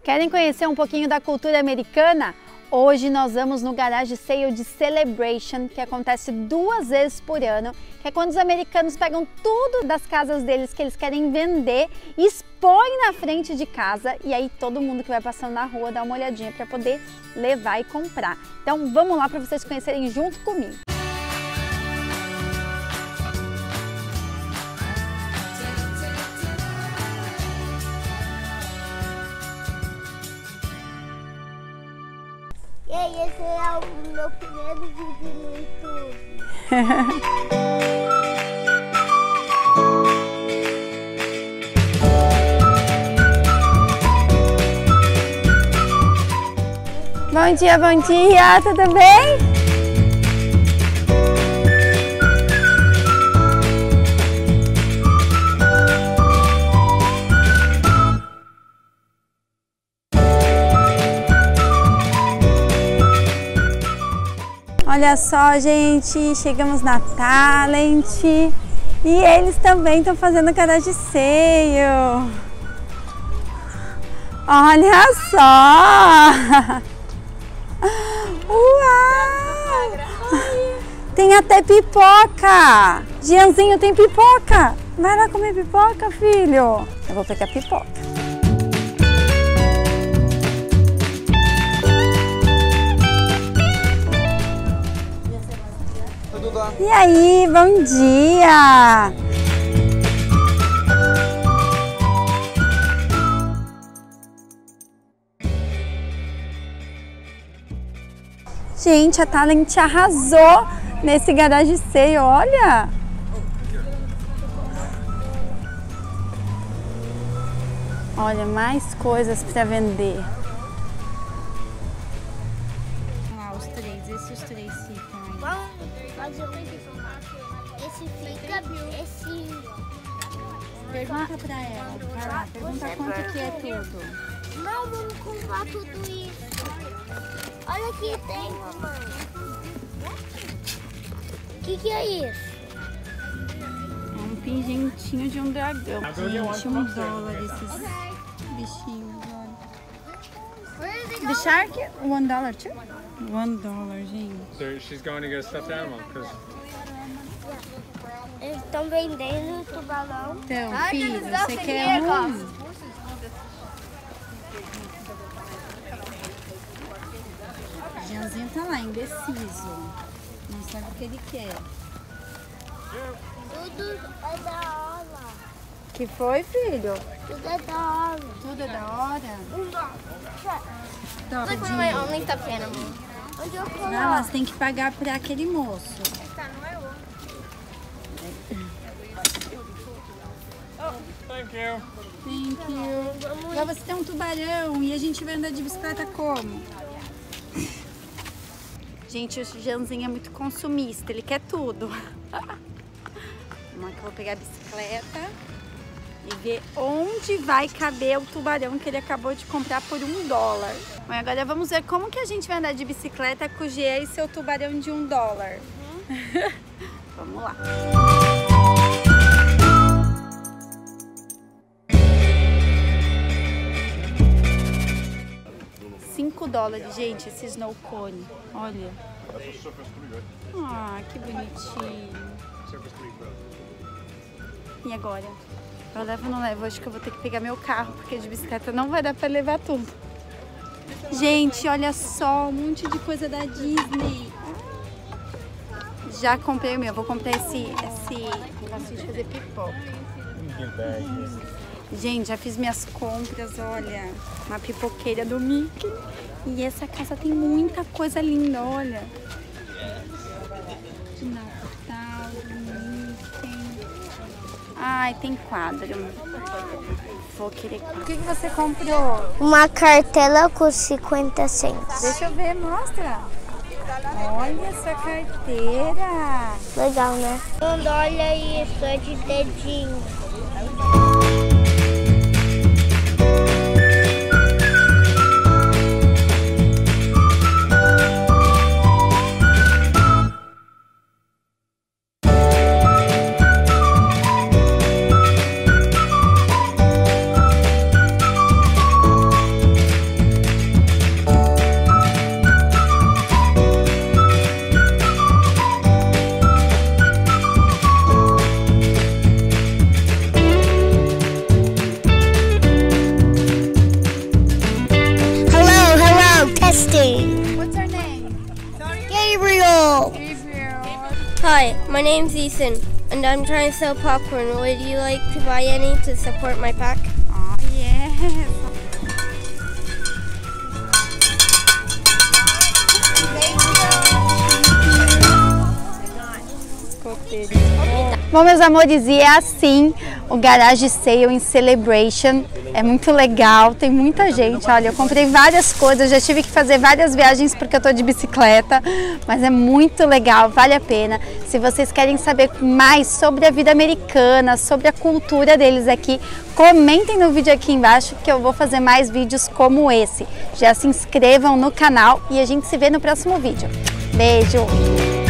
Querem conhecer um pouquinho da cultura americana? Hoje nós vamos no Garage Sale de Celebration, que acontece 2 vezes por ano, que é quando os americanos pegam tudo das casas deles que eles querem vender, expõem na frente de casa e aí todo mundo que vai passando na rua dá uma olhadinha para poder levar e comprar. Então vamos lá para vocês conhecerem junto comigo. E aí, esse é o meu primeiro vídeo no YouTube. Bom dia, tudo bem? Olha só, gente, chegamos na Talent e eles também estão fazendo Garage Sale. Olha só! Uau! Tem até pipoca! Gianzinho, tem pipoca! Vai lá comer pipoca, filho! Eu vou pegar pipoca. E aí, bom dia! Gente, a Talent arrasou nesse Garage Sale, olha! Olha, mais coisas para vender. Ah, os três ficam aí. Vamos fazer esse fica, esse... Pergunta pra ela, vai lá, pergunta quanto que é tudo. Não, vamos comprar tudo isso. Olha aqui, tem, mamãe. O que é isso? É um pingentinho de um dragão. Gente, $1 esses bichinhos, olha. The shark, $1 too? $1, gente. So she's going to get a stuffed animal, because... Eles estão vendendo tubarão. Então, filho, você quer um? Gianzinho tá lá, indeciso. Não sabe o que ele quer. Tudo é da hora. Que foi, filho? Tudo é da hora. Tudo é da hora? Top, Look, my only stuffed animal. Onde eu coloco? não, elas têm que pagar pra aquele moço. Thank you. Thank you. Agora você tem um tubarão e a gente vai andar de bicicleta como? Gente, o Gianzinho é muito consumista, ele quer tudo. Vamos lá que eu vou pegar a bicicleta e ver onde vai caber o tubarão que ele acabou de comprar por $1. Bom, agora vamos ver como que a gente vai andar de bicicleta com o Gia e seu tubarão de $1. Vamos lá. $5, gente, esse snow cone. Olha. Ah, que bonitinho. E agora? Eu levo ou não levo? Acho que eu vou ter que pegar meu carro, porque de bicicleta não vai dar pra levar tudo. Gente, olha só, um monte de coisa da Disney. Já comprei o meu, vou comprar esse negócio de fazer pipoca. Gente, já fiz minhas compras, olha, uma pipoqueira do Mickey. E essa casa tem muita coisa linda, olha. De Natal, do Mickey. Ai, tem quadro. Vou querer quadro. O que você comprou? Uma cartela com 50 centos. Deixa eu ver, mostra. Olha essa carteira. Legal, né? Olha isso, é de dedinho. Ethan. What's your name? Gabriel. Hi, my name's Ethan, and I'm trying to sell popcorn. Would you like to buy any to support my pack? Oh, yes. Bom, meus amores, e é assim o Garage Sale em Celebration. É muito legal, tem muita gente. Olha, eu comprei várias coisas, já tive que fazer várias viagens porque eu tô de bicicleta, mas é muito legal, vale a pena. Se vocês querem saber mais sobre a vida americana, sobre a cultura deles aqui, comentem no vídeo aqui embaixo que eu vou fazer mais vídeos como esse. Já se inscrevam no canal e a gente se vê no próximo vídeo. Beijo!